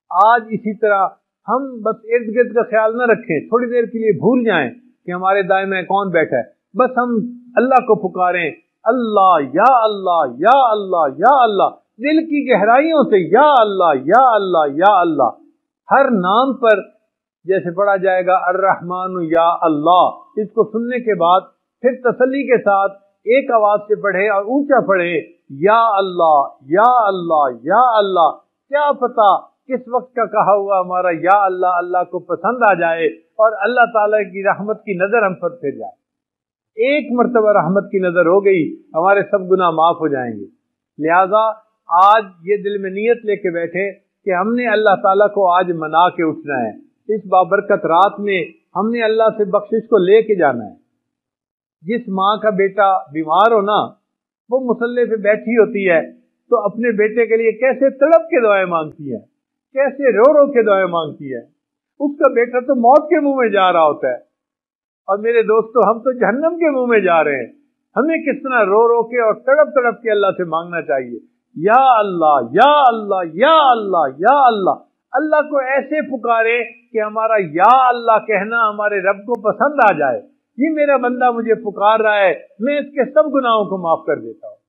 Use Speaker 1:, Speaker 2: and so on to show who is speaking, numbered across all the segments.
Speaker 1: آج اسی طرح ہم بس ارد گرد کا خیال نہ رکھیں، تھوڑی دیر کے لیے بھول جائیں کہ ہمارے دائیں کون بیٹھا ہے، بس ہم اللہ کو پکاریں، اللہ یا اللہ یا اللہ یا اللہ، دل کی گہرائیوں سے یا اللہ یا اللہ یا اللہ۔ ہر نام پر جیسے پڑھا جائے گا الرحمن یا اللہ، اس کو سننے کے بعد پھر تسلی کے ساتھ ایک آواز سے پڑھے اور اونچا پڑھے، یا اللہ یا اللہ یا اللہ۔ کیا پتا کس وقت کا کہا ہوا ہمارا یا اللہ اللہ کو پسند آ جائے اور اللہ تعالیٰ کی رحمت کی نظر ہم پر پھر جائے۔ ایک مرتبہ رحمت کی نظر ہو گئی، ہمارے سب گناہ معاف ہو جائیں گے۔ لہذا آج یہ دل میں نیت لے کے بیٹھے کہ ہم نے اللہ تعالیٰ کو آج منا کے اٹھنا ہے، اس بابرکت رات میں ہم نے اللہ سے بخشش کو لے کے جانا ہے۔ جس ماں کا بیٹا بیمار ہو نا، وہ مصلے پہ بیٹھی ہوتی ہے تو اپنے بیٹے کے لیے کیسے تڑپ کے دعائیں مانگتی ہے، کیسے رو رو کے دعائیں مانگتی ہے۔ اس کا بیٹا تو موت کے منہ میں جا رہا ہوتا ہے، اور میرے دوستو ہم تو جہنم کے منہ میں جا رہے ہیں۔ ہمیں کس طرح رو رو کے اور تڑپ تڑپ کے اللہ سے مانگنا چاہیے، یا اللہ یا اللہ یا اللہ یا اللہ۔ اللہ کو ایسے پکارے کہ ہمارا یا اللہ کہنا ہمارے رب کو پسند آ جائے، یہ میرا بندہ مجھے پکار رہا ہے، میں اس کے سب گناہوں کو معاف کر دیتا ہوں۔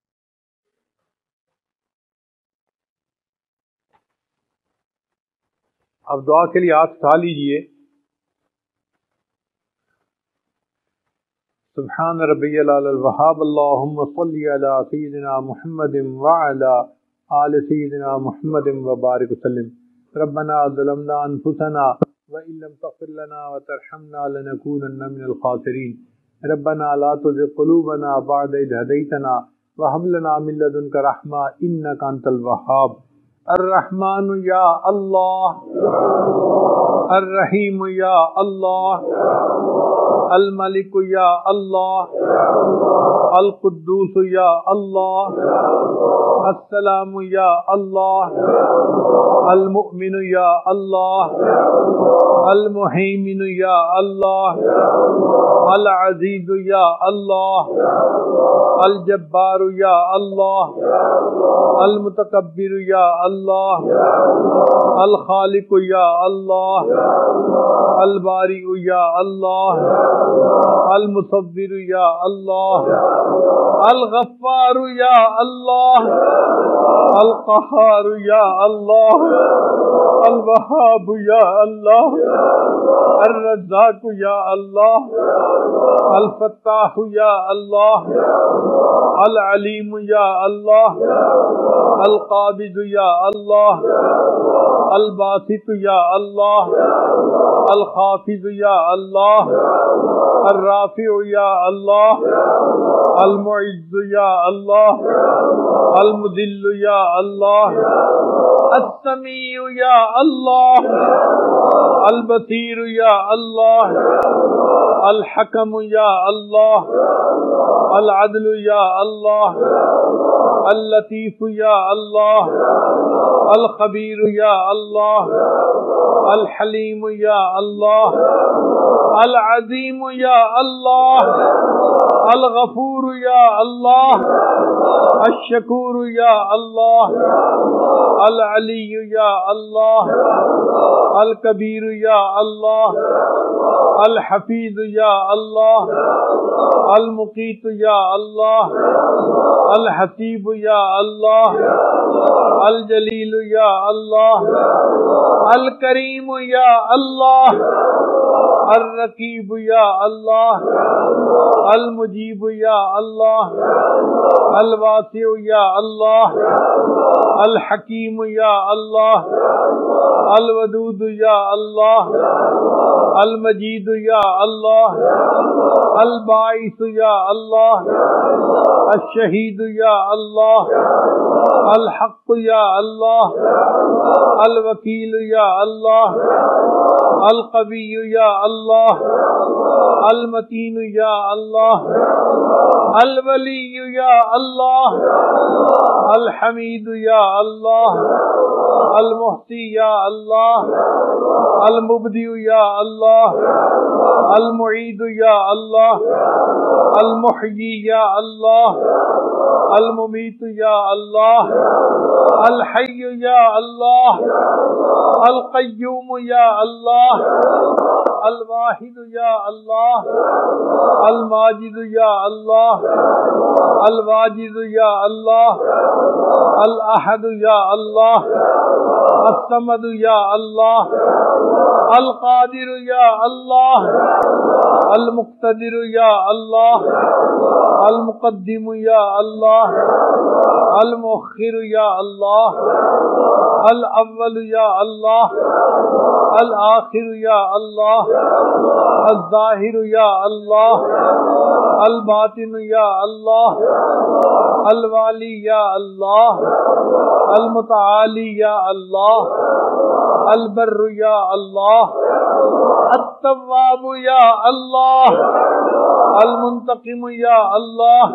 Speaker 1: اب دعا کے لیے ہاتھ اٹھا لیجئے۔ سبحان ربی العلی الوہاب، اللہم صلی علی سیدنا محمد وعلی آل سیدنا محمد وبارک وسلم۔ ربنا ظلمنا انفسنا وإن لم تغفر لنا وترحمنا لنكونن من الخاسرين۔ ربنا لا تزغ قلوبنا بعد إذ هديتنا وهب لنا من لدنك رحمة إنك أنت الوهاب۔ الرحمن یا اللہ، الرحیم یا اللہ، الملک یا اللہ، القدوس یا اللہ، السلام یا اللہ، المؤمن یا اللہ، المہیمن یا اللہ، العزیز یا اللہ، الجبار یا اللہ، المتکبر یا اللہ، الخالق یا اللہ، الباری یا اللہ، المصور یا اللہ، الغفار یا اللہ، القہار یا اللہ، الوہاب یا اللہ، الرزاق یا اللہ، الفتاح یا اللہ، العلیم یا اللہ، القابض یا اللہ، الباسط یا اللہ، الخافض یا اللہ، الرافع یا اللہ، المعز یا اللہ، المذل یا اللہ، السمیع یا اللہ، البصیر یا اللہ، الحکم یا اللہ، العدل یا اللہ، اللطیف یا اللہ، الخبیر یا اللہ، الحلیم یا اللہ، العظیم یا اللہ، الغفور یا اللہ، الشکور یا اللہ، العلی یا اللہ، الکبیر یا اللہ، الحفیظ یا اللہ، المقیت یا اللہ، الحسیب یا اللہ، الجلیل یا اللہ، الکریم یا اللہ، الرقیب یا اللہ، المجیب یا اللہ، الواسع یا اللہ، الحکیم یا اللہ، الودود یا اللہ، المجید یا اللہ، الباعث یا اللہ، الشہید یا اللہ، الحق یا اللہ، الوکیل یا اللہ، القوی یا اللہ، المتین یا اللہ، الولی یا اللہ، الحمید یا اللہ، المحصی یا اللہ، المبدی یا اللہ، المعید یا اللہ، المحیی یا اللہ، الممیت یا اللہ، الحی یا اللہ، القیوم یا اللہ، الواحد یا اللہ، الماجد یا اللہ، الواجد یا اللہ، الاحد یا اللہ، الصمد یا اللہ، القادر یا اللہ، المقتدر یا اللہ، المقدم یا اللہ، المؤخر یا اللہ، الاول یا اللہ، الآخر یا اللہ، الظاہر یا اللہ، الباطن یا اللہ، الوالی یا اللہ، المتعالی یا اللہ، البر یا اللہ، التواب یا اللہ، المنتقم یا اللہ،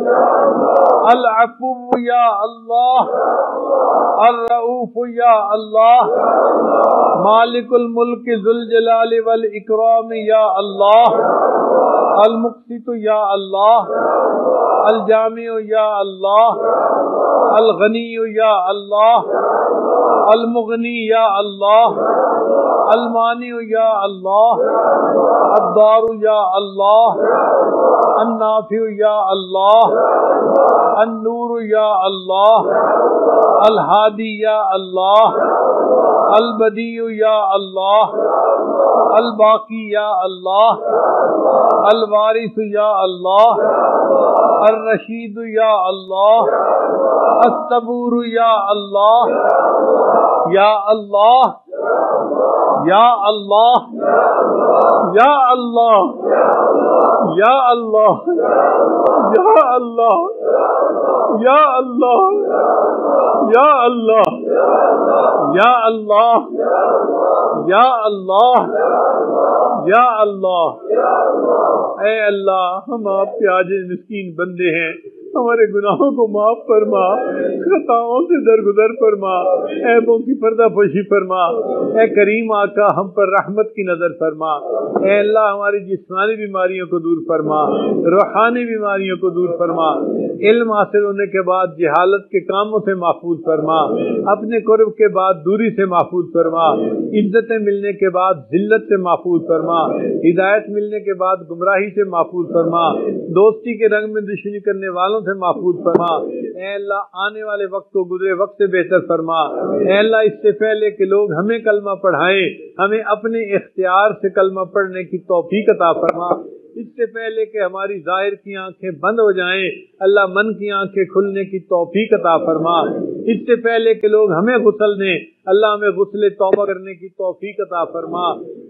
Speaker 1: العفو یا اللہ، الرؤوف یا اللہ، مالک الملک ذو الجلال والاکرام یا اللہ، المقسط یا اللہ، الجامع یا اللہ، الغنی یا اللہ، المغنی یا اللہ، المانع یا اللہ، الضار یا اللہ، النافع یا اللہ، النور یا اللہ، الہادی یا اللہ، البدیع یا اللہ، الباقی یا اللہ، الوارث یا اللہ، الرشید یا اللہ، الصبور یا اللہ، یا اللہ، یا اللہ، یا اللہ، یا اللہ، یا اللہ، یا اللہ، یا اللہ، یا اللہ، یا اللہ، یا اللہ۔ اے اللہ، ہم آپ کے عاجز مسکین بندے ہیں، ہمارے گناہوں کو معاف فرما، خطاؤں سے درگزر فرما، عیبوں کی پردہ پوشی فرما۔ اے کریم آقا، ہم پر رحمت کی نظر فرما۔ اے اللہ، ہماری جسمانی بیماریوں کو دور فرما، روحانی بیماریوں کو دور فرما، علم حاصل ہونے کے بعد جہالت کے کاموں سے محفوظ فرما، اپنے قرب کے بعد دوری سے محفوظ فرما، عزتیں ملنے کے بعد ذلت سے محفوظ فرما، ہدایت ملنے کے بعد گمراہی سے محفوظ فرما، دوستی کے رنگ میں دشمنی کرنے والوں سے محفوظ فرما۔ اے اللہ، آنے والے وقت کو گزرے وقت سے بہتر فرما۔ اے اللہ، اس سے پہلے کہ لوگ ہمیں کلمہ پڑھائیں، ہمیں اپنے اختیار سے کلمہ پڑھنے کی توفیق عطا فرما۔ اس سے پہلے کہ ہماری ظاہر کی آنکھیں بند ہو جائیں، اللہ من کی آنکھیں کھلنے کی توفیق عطا فرما۔ اس سے پہلے کہ لوگ ہمیں غسل دیں، اللہ ہمیں غسل توبہ کرنے کی توفیق عطا فرما۔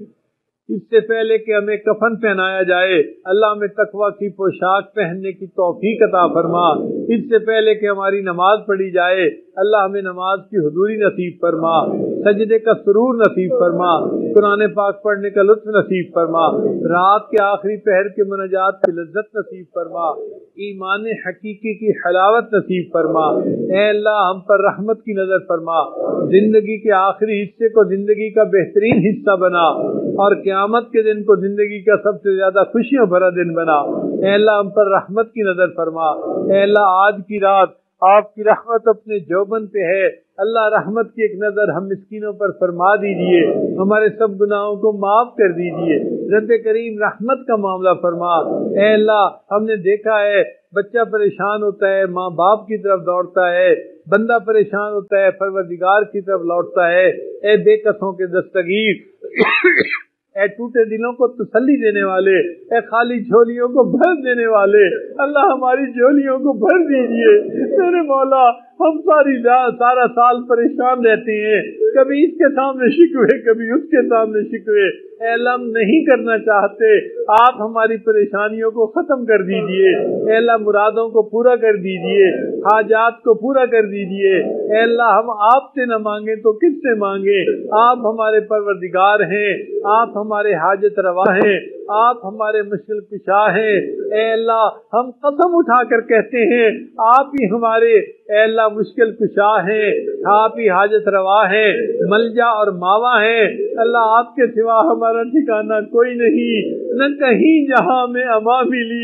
Speaker 1: اس سے پہلے کہ ہمیں کفن پہنایا جائے، اللہ ہمیں تقویٰ کی پوشاک پہننے کی توفیق عطا فرما۔ اس سے پہلے کہ ہماری نماز پڑھی جائے، اللہ ہمیں نماز کی حضوری نصیب فرما، سجدے کا سرور نصیب فرما، قرآن پاک پڑھنے کا لطف نصیب فرما، رات کے آخری پہر کے مناجات کی لذت نصیب فرما، ایمان حقیقی کی حلاوت نصیب فرما۔ اے اللہ، ہم پر رحمت کی نظر فرما، زندگی کے آخری حصے کو زندگی کا بہترین حصہ بنا، اور قیامت کے دن کو زندگی کا سب سے زیادہ خوشیوں بھرا دن بنا۔ اے اللہ، ہم پر رحمت کی نظر فرما۔ اے اللہ، آج کی رات آپ کی رحمت اپنے جوبن پہ ہے، اللہ رحمت کی ایک نظر ہم مسکینوں پر فرما دیجئے، ہمارے سب گناہوں کو معاف کر دیجئے، رب کریم رحمت کا معاملہ فرما۔ اے اللہ، ہم نے دیکھا ہے بچہ پریشان ہوتا ہے، ماں باپ کی طرف دوڑتا ہے، بندہ پریشان ہوتا ہے، پروردگار کی طرف لوٹتا ہے۔ اے بے کسوں کے دستگیر، اے ٹوٹے دلوں کو تسلی دینے والے، اے خالی جھولیوں کو بھر دینے والے، اللہ ہماری جھولیوں کو بھر دیجئے۔ میرے مولا، ہم سارا سال پریشان رہتے ہیں، کبھی اس کے سامنے شکوے، کبھی اس کے سامنے شکوے۔ اے اللہ، ہم نہیں کرنا چاہتے، آپ ہماری پریشانیوں کو ختم کر دیجئے۔ اے اللہ، مرادوں کو پورا کر دیجئے، حاجات کو پورا کر دیجئے۔ اے اللہ، ہم آپ سے نہ مانگیں تو کس سے مانگیں؟ آپ ہمارے پروردگار ہیں، آپ ہمارے حاجت روا ہیں، آپ ہمارے مشکل کشا ہیں۔ اے اللہ، ہم قسم اٹھا کر کہتے ہیں، آپ ہی ہمارے اے اللہ مشکل کشا ہیں، آپ ہی حاجت روا ہیں، ملجا اور ماوا ہیں۔ اللہ، آپ کے سوا ہمارا ٹھکانہ کوئی نہیں، نہ کہیں جہاں میں اما ملی،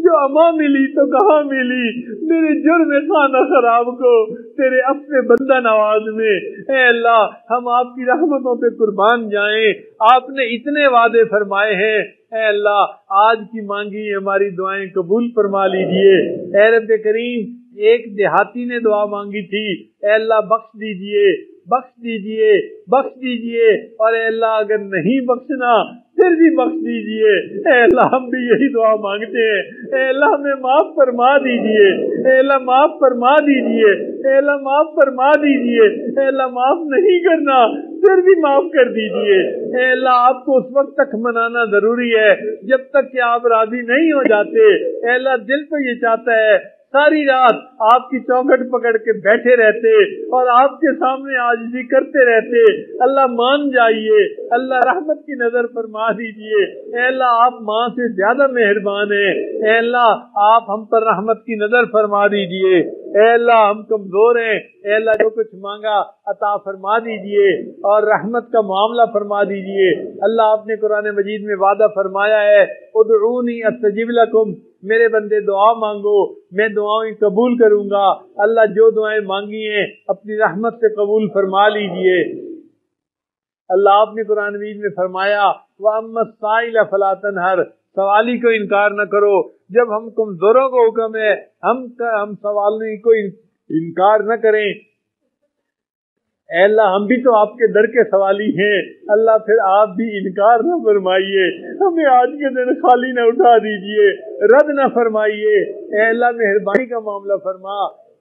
Speaker 1: जो अमा मिली तो कहाँ मिली, मेरे जुर्म खाना खराब को तेरे अपने बंदा नवाज में। ए अल्लाह हम आपकी रहमतों पे कुर्बान जाएं, आपने इतने वादे फरमाए हैं। ए अल्लाह आज की मांगी हमारी दुआएं कबूल फरमा लीजिए। ए रब्बे करीम एक देहाती ने दुआ मांगी थी, ए अल्लाह बख्श दीजिए, बख्श दीजिए, बख्श दीजिए, और ए अल्लाह अगर नहीं बख्शना फिर भी बख्श दीजिए। ए अल्लाह हम भी यही दुआ मांगते हैं, ए अल्लाह हमें माफ फरमा दीजिए, ए अल्लाह माफ फरमा दीजिए, ए अल्लाह माफ फरमा दीजिए, ए अल्लाह माफ नहीं करना फिर भी माफ कर दीजिए। ए अल्लाह आपको उस वक्त तक मनाना जरूरी है जब तक कि आप राजी नहीं हो जाते। ए अल्लाह दिल तो ये चाहता है सारी रात आपकी चौखट पकड़ के बैठे रहते और आपके सामने आजिज़ी करते रहते। अल्लाह मान जाइए, अल्लाह रहमत की नजर फरमा दीजिए। ए अल्लाह आप माँ से ज्यादा मेहरबान हैं, ए अल्लाह आप हम पर रहमत की नजर फरमा दीजिए। ए अल्लाह हम कमजोर हैं, ए अल्लाह जो कुछ मांगा अता फरमा दीजिए और रहमत का मामला फरमा दीजिए। अल्लाह आपने कुरान मजीद में वादा फरमाया है, उदऊनी अस्तजिब लकुम, मेरे बंदे दुआ मांगो मैं दुआएं कबूल करूंगा। अल्लाह जो दुआएं मांगी हैं अपनी रहमत से कबूल फरमा लीजिए। अल्लाह आपने कुरान मजीद में फरमाया, वअम्मा साइल फला तनहर, सवाली को इनकार न करो। जब हम कमजोरों को हुक्म है हम सवाली को इनकार न करें। अल्लाह हम भी तो आपके दर के सवाली हैं, अल्लाह फिर आप भी इनकार न फरमाइए, हमें आज के दिन खाली न उठा दीजिए, रद्द न फरमाइए। अल्लाह मेहरबानी का मामला फरमा।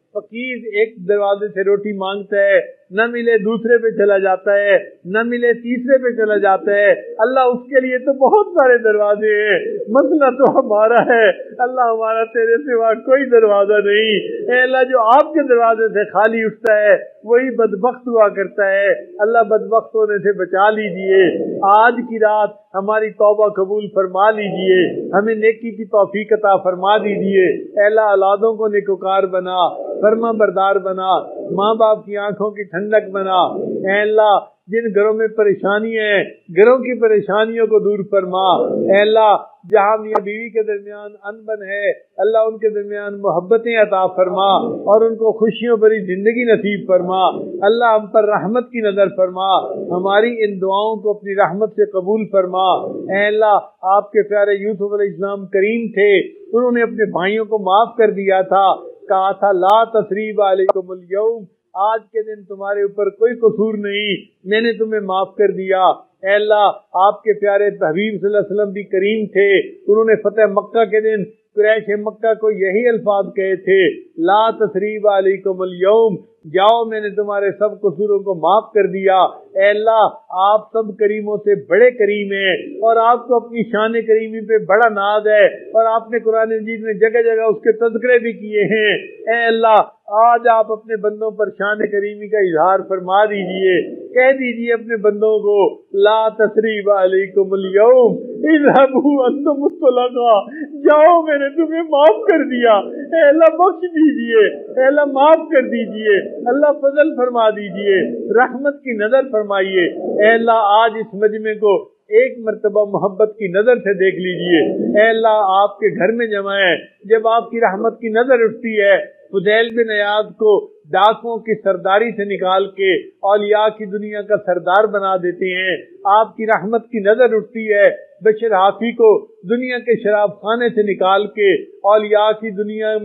Speaker 1: फकीर एक दरवाजे से रोटी मांगता है, न मिले दूसरे पे चला जाता है, न मिले तीसरे पे चला जाता है। अल्लाह उसके लिए तो बहुत सारे दरवाजे हैं, मसला तो हमारा है। अल्लाह हमारा तेरे सिवा कोई दरवाजा नहीं। ए अल्लाह जो आपके दरवाजे से खाली उठता है वही बदबख्त हुआ करता है। अल्लाह बदबख्त होने से बचा लीजिए। आज की रात हमारी तौबा कबूल फरमा लीजिए, हमें नेकी की तौफीक अता फरमा दीजिए। अल्लाह औलादों को नेकोकार बना, फरमा बरदार बना, माँ बाप की आंखों की ठंडक बना। ऐ अल्लाह जिन घरों में परेशानी है घरों की परेशानियों को दूर फरमा। ऐ अल्लाह जहाँ मियाँ बीवी के दरमियान अनबन है अल्लाह उनके दरमियान मोहब्बतें अता फरमा और उनको खुशियों भरी जिंदगी नसीब फरमा। अल्लाह हम पर रहमत की नजर फरमा, हमारी इन दुआओं को अपनी रहमत से कबूल फरमा। ऐ अल्लाह आपके प्यारे यूसुफ अलैहिस्सलाम करीम थे, उन्होंने अपने भाइयों को माफ कर दिया था, कहा था ला तसरीब अलैकुमुल यौम, आज के दिन तुम्हारे ऊपर कोई कसूर नहीं, मैंने तुम्हें माफ कर दिया। ऐ अल्लाह आपके प्यारे हबीब सल्लल्लाहु अलैहि वसल्लम भी करीम थे, उन्होंने फतेह मक्का के दिन कुरैश मक्का को यही अल्फाज कहे थे, ला तसरीब अलैकुमुल यौम, जाओ मैंने तुम्हारे सब कसूरों को माफ कर दिया। ऐ अल्लाह आप सब करीमों से बड़े करीम हैं और आपको अपनी शान करीमी पे बड़ा नाज है और आपने कुरान मजीद में जगह जगह उसके तज़किरे भी किए हैं। ऐ अल्लाह आज आप अपने बंदों पर शान करीमी का इजहार फरमा दीजिए, कह दीजिए अपने बंदों को ला तसरीब अलैकुमुल यौम इज़हबू अंतुम मुस्तलक़ा, जाओ मैंने तुम्हें माफ कर दिया। ऐ अल्लाह बख्श दीजिए, ऐ अल्लाह माफ कर दीजिए, अल्लाह फजल फरमा दीजिए, रहमत की नजर फरमाइए। ऐ अल्लाह आज इस मजमे को एक मर्तबा मोहब्बत की नजर से देख लीजिए। ऐ अल्लाह आपके घर में जमा है, जब आपकी रहमत की नजर उठती है फुदैल बिन अयाद को डाकुओं की सरदारी से निकाल के औलिया की दुनिया का सरदार बना देते हैं। आपकी रहमत की नजर उठती है बशर हाफी को दुनिया के शराब खाने से निकाल के औलिया की दुनिया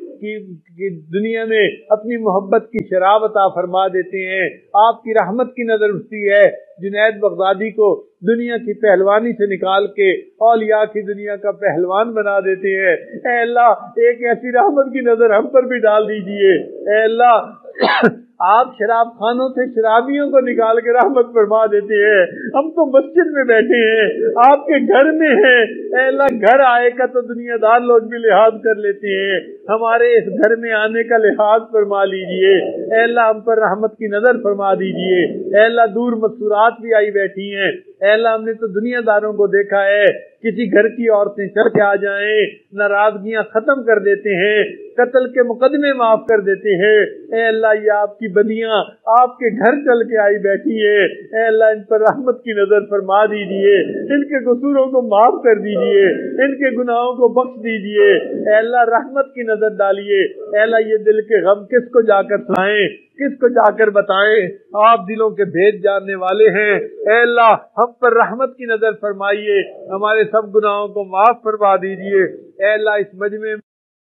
Speaker 1: में अपनी मोहब्बत की शराब अता फरमा देते हैं। आपकी रहमत की नजर उठती है जुनैद बगदादी को दुनिया की पहलवानी से निकाल के औलिया की दुनिया का पहलवान बना देते हैं। ऐ अल्लाह एक ऐसी रहमत की नजर हम पर भी डाल दीजिए। ऐ अल्लाह आप शराब खानों से शराबियों को निकाल के रहमत फरमा देते हैं। हम तो मस्जिद में बैठे हैं, आपके घर में हैं। ऐ अल्लाह घर आए का तो दुनियादार लोग भी लिहाज कर लेते हैं, हमारे इस घर में आने का लिहाज फरमा लीजिए। ऐ अल्लाह हम पर रहमत की नजर फरमा दीजिए। ऐ अल्लाह दूर मस्तूरात भी आई बैठी हैं। ऐ अल्लाह हमने तो दुनियादारों को देखा है, किसी घर की औरतें चढ़ के आ जाएं, नाराजगियां खत्म कर देते हैं, कत्ल के मुकदमे माफ कर देते हैं। ऐ अल्लाह ये आपकी बदियां आपके घर चल के आई बैठी है। ए अल्लाह, इन पर रहमत की नजर फरमा दीजिए, इनके कसूरों को माफ कर दीजिए, इनके गुनाहों को बख्श दीजिए। ए अल्लाह, रहमत की नजर डालिए। ए अल्लाह, ये दिल के गम किसको जाकर सुनाएं, किसको जाकर बताएं? आप दिलों के भेद जानने वाले हैं। ए अल्लाह, हम पर रहमत की नजर फरमाइए, हमारे सब गुनाहों को माफ फरमा दीजिए। ए अल्लाह, इस मजमे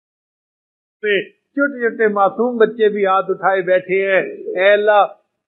Speaker 1: में छोटे छोटे मासूम बच्चे भी हाथ उठाए बैठे हैं। ए अल्लाह,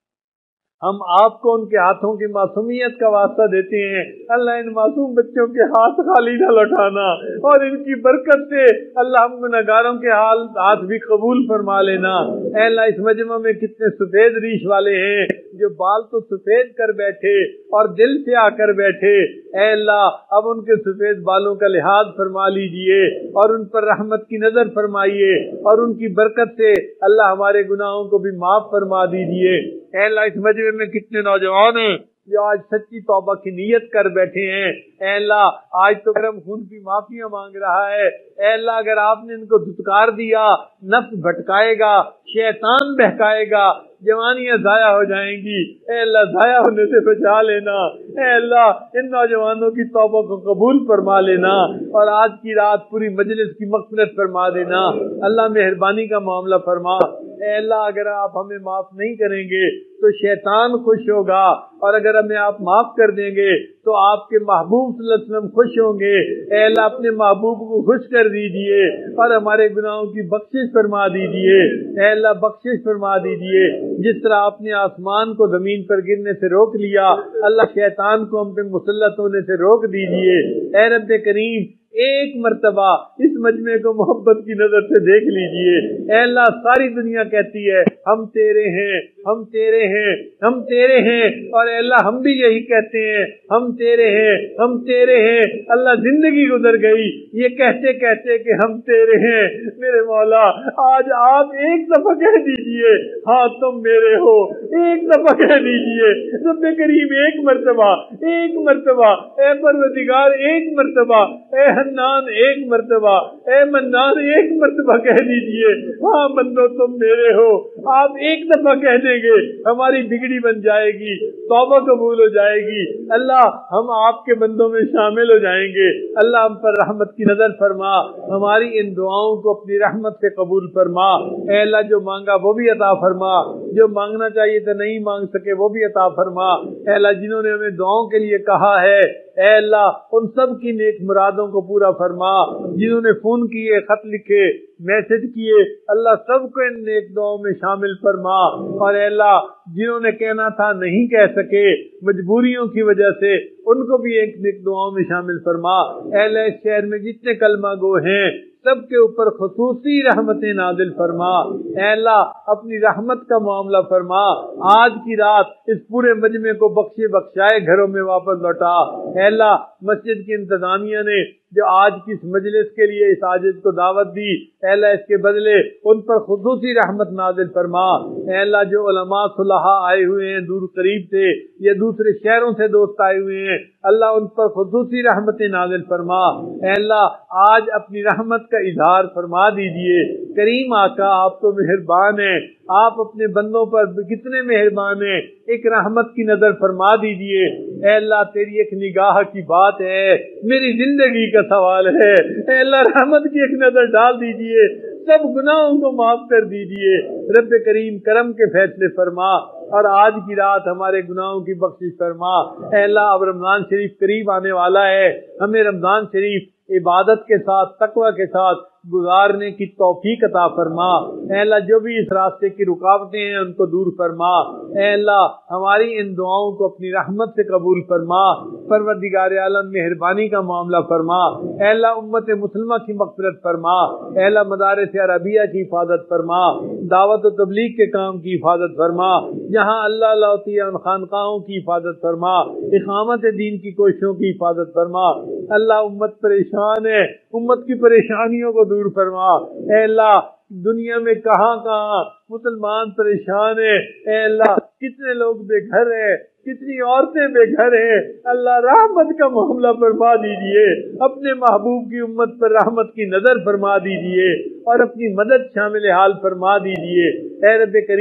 Speaker 1: हम आपको उनके हाथों की मासूमियत का वास्ता देते हैं। अल्लाह, इन मासूम बच्चों के हाथ खाली न लौटाना, और इनकी बरकत से अल्लाह हम गुनहगारों के हाथ भी कबूल फरमा लेना। ऐ अल्लाह, इस मजमा में कितने सफेद रीश वाले हैं, जो बाल तो सफेद कर बैठे और दिल से आकर बैठे। ऐ अल्लाह, अब उनके सफेद बालों का लिहाज फरमा लीजिए और उन पर रहमत की नजर फरमाइए, और उनकी बरकत से अल्लाह हमारे गुनाहों को भी माफ फरमा दीजिए। ऐ अल्लाह, इस मजमे में कितने नौजवान हैं जो आज सच्ची तौबा की नीयत कर बैठे हैं। ऐ अल्लाह, आज तो गरम खून की माफिया मांग रहा है। ऐ अल्लाह, अगर आपने इनको धुतकार दिया, नफ्स भटकाएगा, शैतान बहकाएगा, जवानियां जाया हो जाएंगी। ऐ अल्लाह, जाया होने से बचा लेना। ऐ अल्लाह, इन नौजवानों की तौबा को कबूल फरमा लेना, और आज की रात पूरी मजलिस की मग़फ़िरत फरमा देना। अल्लाह, मेहरबानी का मामला फरमा। ऐ अल्लाह, अगर आप हमें माफ नहीं करेंगे तो शैतान खुश होगा, और अगर हमें आप माफ कर देंगे तो आपके महबूब सल्लल्लाहु अलैहि वसल्लम खुश होंगे। ऐ अल्लाह, अपने महबूब को खुश कर दीजिए और हमारे गुनाहों की बख्शिश फरमा दीजिए। ऐ अल्लाह, बख्शिश फरमा दीजिए। जिस तरह आपने आसमान को जमीन पर गिरने से रोक लिया, अल्लाह शैतान को हम पे मुसल्लत होने से रोक दीजिए। ऐ रब्बे करीम, एक मर्तबा इस मजमे को मोहब्बत की नजर से देख लीजिए। ऐ अल्लाह, सारी दुनिया कहती है हम तेरे हैं, हम तेरे हैं, हम तेरे हैं, और ऐ अल्लाह, हम भी यही कहते हैं हम तेरे हैं, हम तेरे हैं। अल्लाह, जिंदगी गुजर गई ये कहते कहते कि हम तेरे हैं। मेरे मौला, आज आप एक दफा कह दीजिए हाँ तुम मेरे हो, एक दफा कह दीजिए। रब्बे करीम, एक मर्तबा, एक मर्तबा। ऐ परवरदिगार, एक मर्तबा। ऐ हन्नान, एक मर्तबा। ऐ मन्नान, एक मर्तबा कह दीजिए हाँ बंदो तुम मेरे हो। आप एक दफा कह देंगे, हमारी बिगड़ी बन जाएगी, तौबा कबूल हो जाएगी। अल्लाह, हम आपके बंदों में शामिल हो जाएंगे। अल्लाह, हम पर रहमत की नजर फरमा, हमारी इन दुआओं को अपनी रहमत से कबूल फरमा। ऐ अल्लाह, जो मांगा वो भी अता फरमा, जो मांगना चाहिए तो नहीं मांग सके वो भी अता फरमा। ऐ अल्लाह, जिन्होंने हमें दुआओं के लिए कहा है, ऐ अल्लाह, उन सब की नेक मुरादों को पूरा फरमा। जिन्होंने फोन किए, खत लिखे, मैसेज किए, अल्लाह सबको इन नेक दुआओं में शामिल फरमा। और ऐ अल्लाह, जिन्होंने कहना था नहीं कह सके मजबूरियों की वजह से, उनको भी एक नेक दुआओं में शामिल फरमा। ऐ अल्लाह, इस शहर में जितने कलमा गो हैं सबके ऊपर खुसूसी रहमतें नाजिल फरमा। ऐ अल्लाह, अपनी रहमत का मामला फरमा। आज की रात इस पूरे मजमे को बख्शे बख्शाए घरों में वापस लौटा। ऐ अल्लाह, मस्जिद की इंतजामिया ने जो आज की इस मजलिस के लिए इस आजिज को दावत दी, ऐ अल्लाह, इसके बदले उन पर खुसूसी रहमत नाजिल फरमा। ऐ अल्लाह, जो उलमा सुलहा आए हुए हैं दूर करीब से या दूसरे शहरों से दोस्त आए हुए हैं, अल्लाह उन पर खुसूसी रहमतें नाजिल फरमा। ऐ अल्लाह, आज अपनी रहमत का इजहार फरमा दीजिए। करीम आका, आप तो मेहरबान हैं, आप अपने बंदों पर कितने मेहरबान हैं, एक रहमत की नजर फरमा दीजिए। ऐ अल्लाह, तेरी एक निगाह की बात है, मेरी जिंदगी का सवाल है। ऐ अल्लाह, रहमत की एक नजर डाल दीजिए, सब गुनाहों को माफ कर दीजिए। रब्बे करीम, करम के फैसले फरमा और आज की रात हमारे गुनाहों की बख्शिश फरमा। ऐ अल्लाह, अब रमजान शरीफ करीब आने वाला है, हमें रमजान शरीफ इबादत के साथ, तकवा के साथ गुजारने की तौफीक अता फरमा। ऐ अल्लाह, जो भी इस रास्ते की रुकावटें हैं उनको दूर फरमा। ऐ अल्लाह, हमारी इन दुआओं को अपनी रहमत से कबूल फरमा। परवरदिगार आलम, मेहरबानी का मामला फरमा। ऐ अल्लाह, उम्मत मुस्लिमा की मग़फ़िरत फरमा। ऐ अल्लाह, मदारिस अरबिया की हिफाजत फरमा, दावत व तबलीग के काम की हिफाजत फरमा। जहाँ अल्लाह लाती है उन खानकाहों की हिफाजत फरमा, इक़ामत दीन की कोशिशों की हिफाजत फरमा। अल्लाह, उम्मत परेशान है, उम्मत की परेशानियों को दूर फरमा। ऐ अल्लाह, दुनिया में कहाँ कहाँ मुसलमान परेशान है। ऐ अल्लाह, कितने लोग बेघर हैं, कितनी औरतें बेघर हैं। अल्लाह, रहमत का मामला फरमा दीजिए, अपने महबूब की उम्मत पर रहमत की नजर फरमा दीजिए और अपनी मदद शामिल हाल फरमा दीजिए। ऐ रब्बे करीम,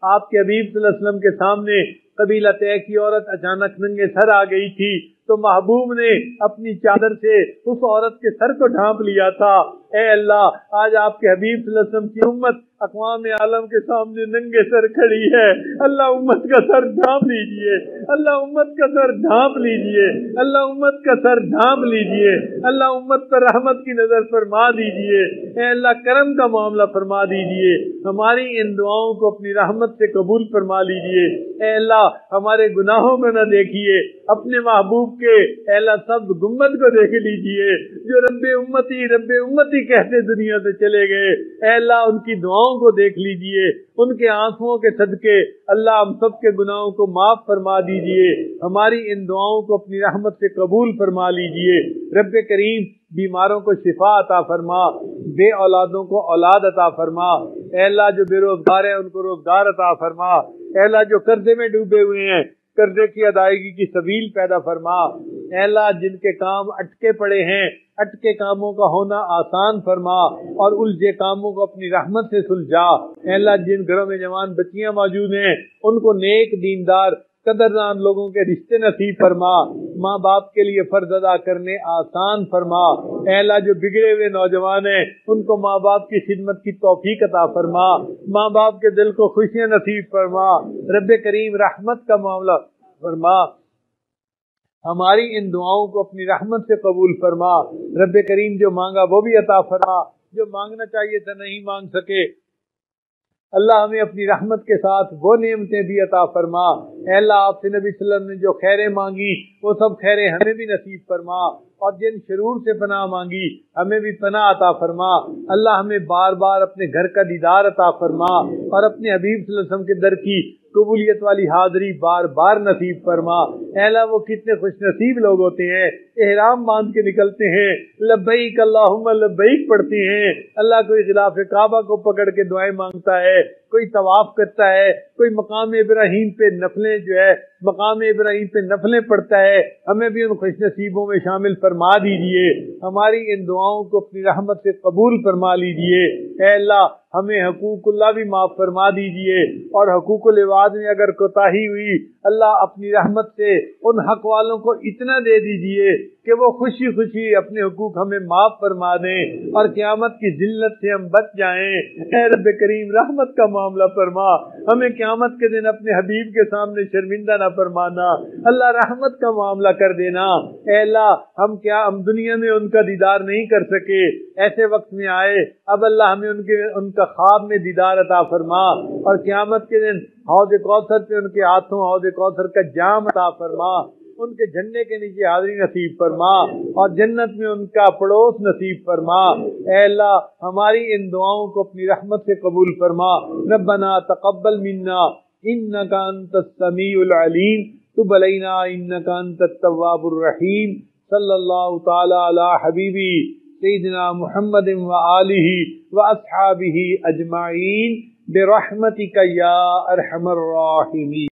Speaker 1: آپ کے حبیب صلی اللہ علیہ وسلم کے سامنے قبیلہ طے کی عورت اچانک ننگے سر آ گئی تھی تو محبوب نے اپنی چادر سے اس عورت کے سر کو ڈھانپ لیا تھا۔ اے اللہ، آج آپ کے حبیب صلی اللہ علیہ وسلم کی امت اقوام عالم کے سامنے ننگے سر کھڑی ہے۔ اللہ امت کا سر ڈھانپ لیجئے، اللہ امت کا سر ڈھانپ لیجئے، اللہ امت کا سر ڈھانپ لیجئے، اللہ امت پر رحمت کی نظر فرما دیجئے۔ اے اللہ کرم کا معاملہ فرما دیجئے، ہماری ان دعاؤں کو اپنی رحمت سے قبول فرما لیجئے۔ اے اللہ ہمارے گناہوں کو نہ دیکھیے، اپنے محبوب کے اے اللہ سب گنبد کو دیکھ لیجئے جو رب امتی کہتے دنیا سے چلے گئے۔ اے اللہ ان کی دعاؤں کو دیکھ لیجئے، ان کے آنسوؤں کے صدقے اللہ ہم سب کے گناہوں کو معاف فرما دیجئے، ہماری ان دعاؤں کو اپنی رحمت سے قبول فرما لیجئے۔ رب کریم بیماروں کو شفا عطا فرما، بے اولادوں کو اولاد عطا فرما۔ اے اللہ جو بے روزگار ہیں ان کو روزگار عطا فرما۔ اے اللہ جو قرضے میں ڈوبے ہوئے ہیں قرضے کی ادائیگی کی سبیل پیدا فرما۔ اے اللہ جن کے کام اٹکے پڑے ہیں اٹکے کاموں کا ہونا آسان فرما اور الجھے کاموں کو اپنی رحمت سے سلجھا۔ اے اللہ جن گھروں میں جوان بچیاں موجود ہیں ان کو نیک دیندار قدردان لوگوں کے رشتے نصیب فرما، ماں باپ کے لیے فرض ادا کرنے آسان فرما۔ اے اللہ جو بگڑے ہوئے نوجوان ہیں ان کو ماں باپ کی خدمت کی توفیق عطا فرما، ماں باپ کے دل کو خوشیاں نصیب فرما۔ رب کریم رحمت کا معاملہ فرما، ہماری ان دعاؤں کو اپنی رحمت سے قبول فرما۔ رب کریم جو مانگا وہ بھی عطا فرما، جو مانگنا چاہیے تھا نہیں مانگ سکے اللہ ہمیں اپنی رحمت کے ساتھ وہ نعمتیں بھی عطا فرما۔ اے اللہ آپ سے نبی صلی اللہ علیہ وسلم نے جو خیریں مانگی وہ سب خیریں ہمیں بھی نصیب فرما، اور جن شرور سے پناہ مانگی ہمیں بھی پناہ عطا فرما۔ اللہ ہمیں بار بار اپنے گھر کا دیدار عطا فرما اور اپنے حبیب صلی اللہ علیہ وسلم کے در کی قبولیت والی حاضری بار بار نصیب فرما۔ اے اللہ وہ کتنے خوش نصیب لوگ ہوتے ہیں احرام باندھ کے نکلتے ہیں لبیک اللہم لبیک پڑھتے ہیں، اللہ کوئی غلاف کعبہ کو پکڑ کے دعائیں مانگتا ہے، کوئی طواف کرتا ہے، کوئی مقام ابراہیم پہ نفلیں مقام ابراہیم پہ نفلیں پڑھتا ہے۔ ہمیں بھی ان خوش نصیبوں میں شامل فرما دیجئے، ہماری ان دعاؤں کو اپنی رحمت سے قبول فرما لیجئے۔ اے اللہ ہمیں حقوق اللہ بھی معاف فرما دیجئے، اور حقوق العباد میں اگر کوتاہی ہوئی اللہ اپنی رحمت سے ان حق والوں کو اتنا دے دیجئے کہ وہ خوشی خوشی اپنے حقوق ہمیں معاف فرما دیں اور قیامت کی ذلت سے ہم بچ جائیں۔ اے رب کریم رحمت کا معاملہ فرما، ہمیں قیامت کے دن اپنے حبیب کے سامنے شرمندہ نہ فرمانا، اللہ رحمت کا معاملہ کر دینا۔ اے اللہ ہم دنیا میں ان کا دیدار نہیں کر سکے، ایسے وقت میں آئے اب اللہ ہمیں ان کا خواب میں دیدار عطا فرما، اور قیامت کے دن حوض کوثر پہ ان کے ہاتھوں حوض کوثر کا جام عطا فرما، ان کے جھنڈے کے نیچے حاضری نصیب فرما، اور جنت میں ان کا پڑوس نصیب فرما۔ اے اللہ ہماری ان دعاؤں کو اپنی رحمت سے قبول فرما۔ ربنا تقبل منا انک انت السمیع العلیم تب علینا انک انت التواب الرحیم۔ صلی اللہ تعالی علی حبیبی سیدنا محمد وآلہ واصحابہ اجمعین برحمتک یا ارحم الراحمین۔